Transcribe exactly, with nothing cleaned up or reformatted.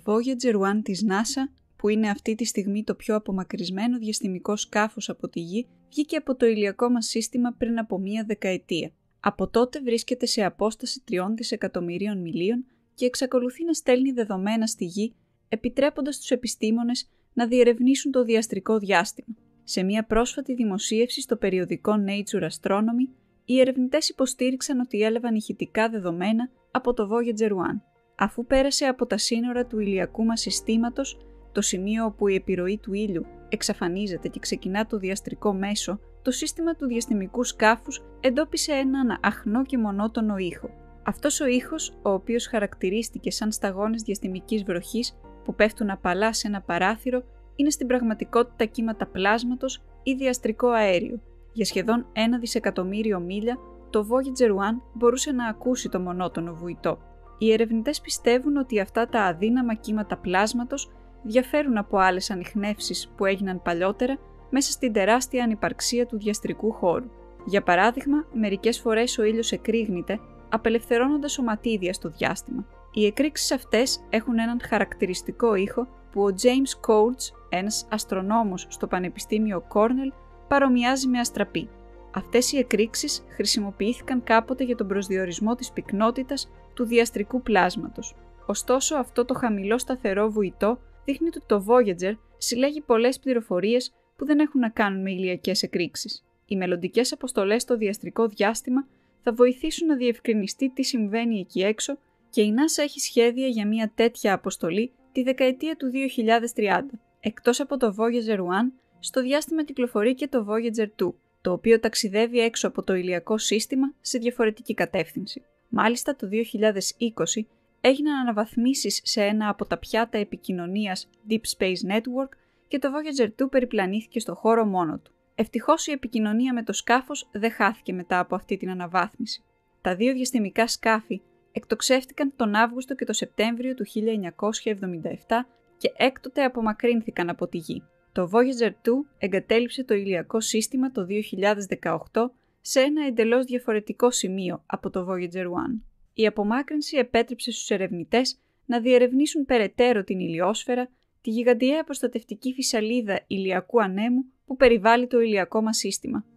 Το Voyager ένα της NASA, που είναι αυτή τη στιγμή το πιο απομακρυσμένο διαστημικό σκάφος από τη Γη, βγήκε από το ηλιακό μας σύστημα πριν από μία δεκαετία. Από τότε βρίσκεται σε απόσταση τριών δισεκατομμυρίων μιλίων και εξακολουθεί να στέλνει δεδομένα στη Γη, επιτρέποντας τους επιστήμονες να διερευνήσουν το διαστρικό διάστημα. Σε μία πρόσφατη δημοσίευση στο περιοδικό Nature Astronomy, οι ερευνητές υποστήριξαν ότι έλαβαν ηχητικά δεδομένα από το Voyager ένα. Αφού πέρασε από τα σύνορα του ηλιακού μας συστήματος, το σημείο όπου η επιρροή του ήλιου εξαφανίζεται και ξεκινά το διαστρικό μέσο, το σύστημα του διαστημικού σκάφους εντόπισε έναν αχνό και μονότονο ήχο. Αυτός ο ήχος, ο οποίος χαρακτηρίστηκε σαν σταγόνες διαστημικής βροχής που πέφτουν απαλά σε ένα παράθυρο, είναι στην πραγματικότητα κύματα πλάσματος ή διαστρικό αέριο. Για σχεδόν ένα δισεκατομμύριο μίλια, το Voyager ένα μπορούσε να ακούσει το μονότονο βουητό. Οι ερευνητές πιστεύουν ότι αυτά τα αδύναμα κύματα πλάσματος διαφέρουν από άλλες ανιχνεύσεις που έγιναν παλιότερα μέσα στην τεράστια ανυπαρξία του διαστρικού χώρου. Για παράδειγμα, μερικές φορές ο ήλιος εκρήγνεται, απελευθερώνοντας σωματίδια στο διάστημα. Οι εκρήξεις αυτές έχουν έναν χαρακτηριστικό ήχο που ο James Coates, ένας αστρονόμος στο Πανεπιστήμιο Cornell, παρομοιάζει με αστραπή. Αυτές οι εκρήξεις χρησιμοποιήθηκαν κάποτε για τον προσδιορισμό της πυκνότητας του διαστρικού πλάσματος. Ωστόσο, αυτό το χαμηλό σταθερό βουητό δείχνει ότι το Voyager συλλέγει πολλές πληροφορίες που δεν έχουν να κάνουν με ηλιακές εκρήξεις. Οι μελλοντικές αποστολές στο διαστρικό διάστημα θα βοηθήσουν να διευκρινιστεί τι συμβαίνει εκεί έξω και η NASA έχει σχέδια για μια τέτοια αποστολή τη δεκαετία του δύο χιλιάδες τριάντα. Εκτός από το Voyager ένα, στο διάστημα κυκλοφορεί και το Voyager δύο, το οποίο ταξιδεύει έξω από το ηλιακό σύστημα σε διαφορετική κατεύθυνση. Μάλιστα, το δύο χιλιάδες είκοσι έγιναν αναβαθμίσεις σε ένα από τα πιάτα επικοινωνίας Deep Space Network και το Voyager δύο περιπλανήθηκε στο χώρο μόνο του. Ευτυχώς η επικοινωνία με το σκάφος δεν χάθηκε μετά από αυτή την αναβάθμιση. Τα δύο διαστημικά σκάφη εκτοξεύτηκαν τον Αύγουστο και τον Σεπτέμβριο του χίλια εννιακόσια εβδομήντα επτά και έκτοτε απομακρύνθηκαν από τη Γη. Το Voyager δύο εγκατέλειψε το ηλιακό σύστημα το δύο χιλιάδες δεκαοκτώ σε ένα εντελώς διαφορετικό σημείο από το Voyager ένα. Η απομάκρυνση επέτρεψε στους ερευνητές να διερευνήσουν περαιτέρω την ηλιόσφαιρα, τη γιγαντιαία προστατευτική φυσαλίδα ηλιακού ανέμου που περιβάλλει το ηλιακό μας σύστημα.